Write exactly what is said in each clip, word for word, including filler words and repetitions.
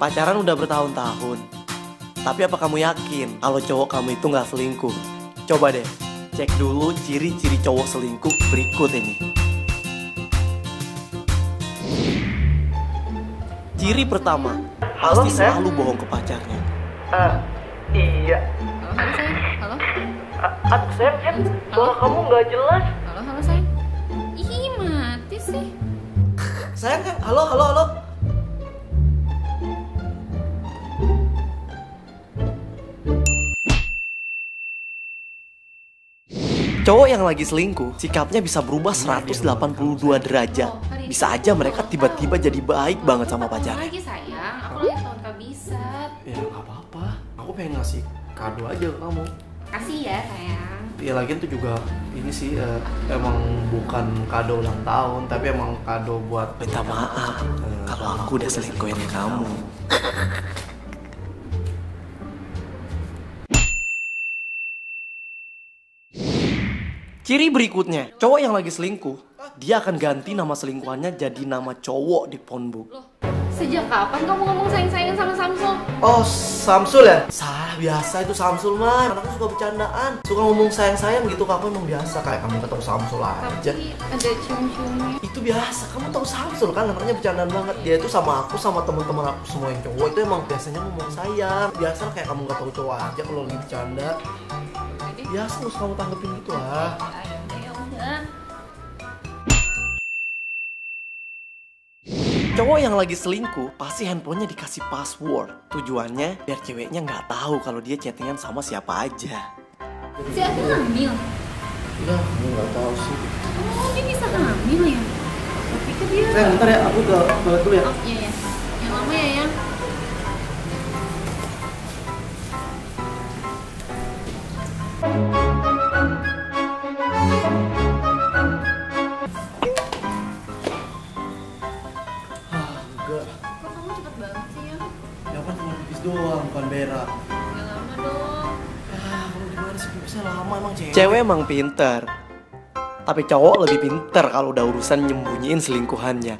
pacaran udah bertahun-tahun. Tapi apa kamu yakin kalau cowok kamu itu nggak selingkuh? Coba deh, cek dulu ciri-ciri cowok selingkuh berikut ini. Ciri pertama, Halo, pasti sayang. selalu bohong ke pacarnya. Ah, iya. Halo, halo sayang. Halo. Ah, ah, sayang, kan suara kamu nggak jelas. Halo, halo sayang. Ih, mati sih. Sayang kan? Halo, halo, halo. Cowok yang lagi selingkuh, sikapnya bisa berubah seratus delapan puluh dua derajat. Bisa aja mereka tiba-tiba jadi baik banget sama pacarnya. Lagi sayang, aku lagi tahun kabisat. Ya nggak apa-apa, aku pengen ngasih kado aja ke kamu. Kasih ya sayang. Ya lagian tuh juga ini sih eh, emang bukan kado ulang tahun, tapi emang kado buat minta maaf eh, kalau aku udah selingkuhin kamu. Ciri berikutnya, cowok yang lagi selingkuh, dia akan ganti nama selingkuhannya jadi nama cowok di phonebook. Loh, sejak kapan kamu ngomong sayang-sayangan sama Samsul? Oh, Samsul ya? Salah, biasa itu Samsul mah. Anakku suka bercandaan, suka ngomong sayang-sayang gitu. Kamu emang biasa, kayak kamu ketemu Samsul aja. Tapi ada cium-ciumnya. Itu biasa, kamu tahu Samsul kan, anaknya bercandaan banget. Dia itu sama aku, sama teman-teman aku semua yang cowok itu emang biasanya ngomong sayang. Biasa kayak kamu gak tahu cowok aja kalau lagi bercanda. Biasa harus kamu tanggepin gitu lah. Ya udah, ya udah. Cowok yang lagi selingkuh pasti handphonenya dikasih password. Tujuannya biar ceweknya nggak tahu kalau dia chattingan sama siapa aja. Si Adil hamil? Udah, aku nggak tahu sih. Oh, dia bisa hamil ya? Tapi kan dia... Eh, bentar ya, aku ke toilet dulu ya. Oh, iya ya. Yang lama ya, yang. Enggak, Kok kamu cepet banget sih ya? ya kan cuma pipis doang, bukan berak. Ya lama dong. Ah, kamu gimana sih pipisnya lama emang cewek? Cewek emang pinter, tapi cowok lebih pinter kalau udah urusan nyembunyiin selingkuhannya.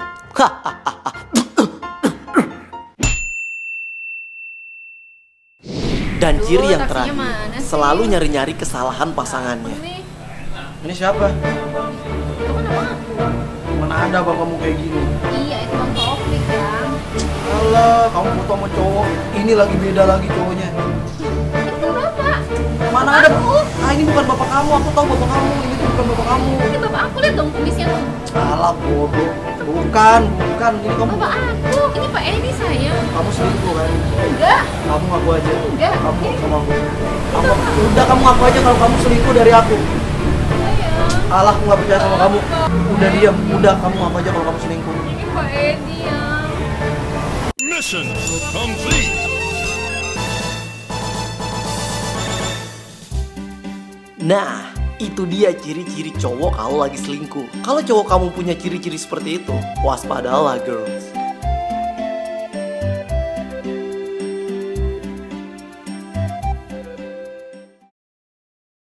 Dan ciri yang taksinya terakhir, mana sih? selalu nyari-nyari kesalahan pasangannya. Ini, Ini siapa? itu kan abang aku. Mana ada abang kamu kayak gini? Iya, itu bang Taufik kan. Alah, kamu foto sama cowok, ini lagi beda lagi cowoknya. Itu bapak. Mana ada? Ah, ini bukan bapak kamu, aku tahu bapak kamu, ini tuh bukan bapak kamu. Ini bapak aku, lihat dong kumisnya tuh. Alah, bodoh. Bukan, bukan, ini kamu. Bapak aku, ini Pak Edi sayang. Kamu selingkuh kan? Enggak. Kamu ngaku aja. Enggak. Kamu sama aku. Kamu, udah kamu ngaku aja kalau kamu selingkuh dari aku. Sayang. Alah, aku nggak percaya sama kamu. Udah diam, udah kamu ngaku aja kalau kamu selingkuh. Ini Pak Edi ya. Mission complete. Nah, itu dia ciri-ciri cowok kalau lagi selingkuh. Kalau cowok kamu punya ciri-ciri seperti itu, waspadalah girls.